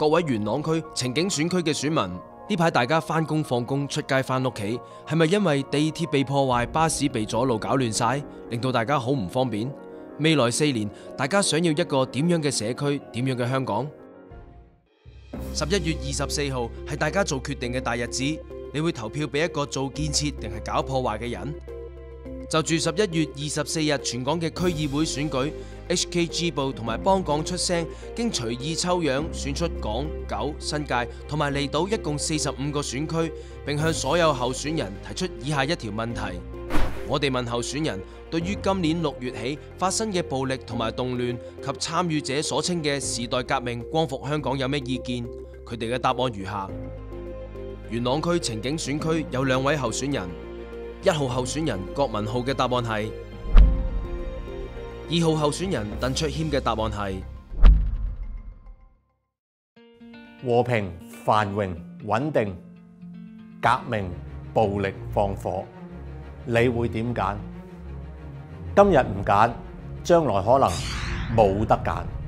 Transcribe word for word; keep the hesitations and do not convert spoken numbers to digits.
各位元朗區晴景選區嘅選民，呢排大家返工放工出街返屋企，係咪因為地鐵被破壞、巴士被阻路搞亂晒，令到大家好唔方便？未來四年，大家想要一個點樣嘅社區、點樣嘅香港？十一月二十四號係大家做決定嘅大日子，你會投票俾一個做建設定係搞破壞嘅人？就住十一月二十四日全港嘅區議會選舉 ，H K G 報同埋幫港出聲，經隨意抽樣選出港、九、新界同埋離島一共四十五個選區，並向所有候選人提出以下一條問題：我哋問候選人，對於今年六月起發生嘅暴力同埋動亂及參與者所稱嘅時代革命光復香港有咩意見？佢哋嘅答案如下：元朗區晴景選區有兩位候選人。一號候選人郭文浩嘅答案係，二號候選人鄧卓謙嘅答案係和平、繁榮、穩定、革命、暴力、放火，你會點揀？今日唔揀，將來可能冇得揀。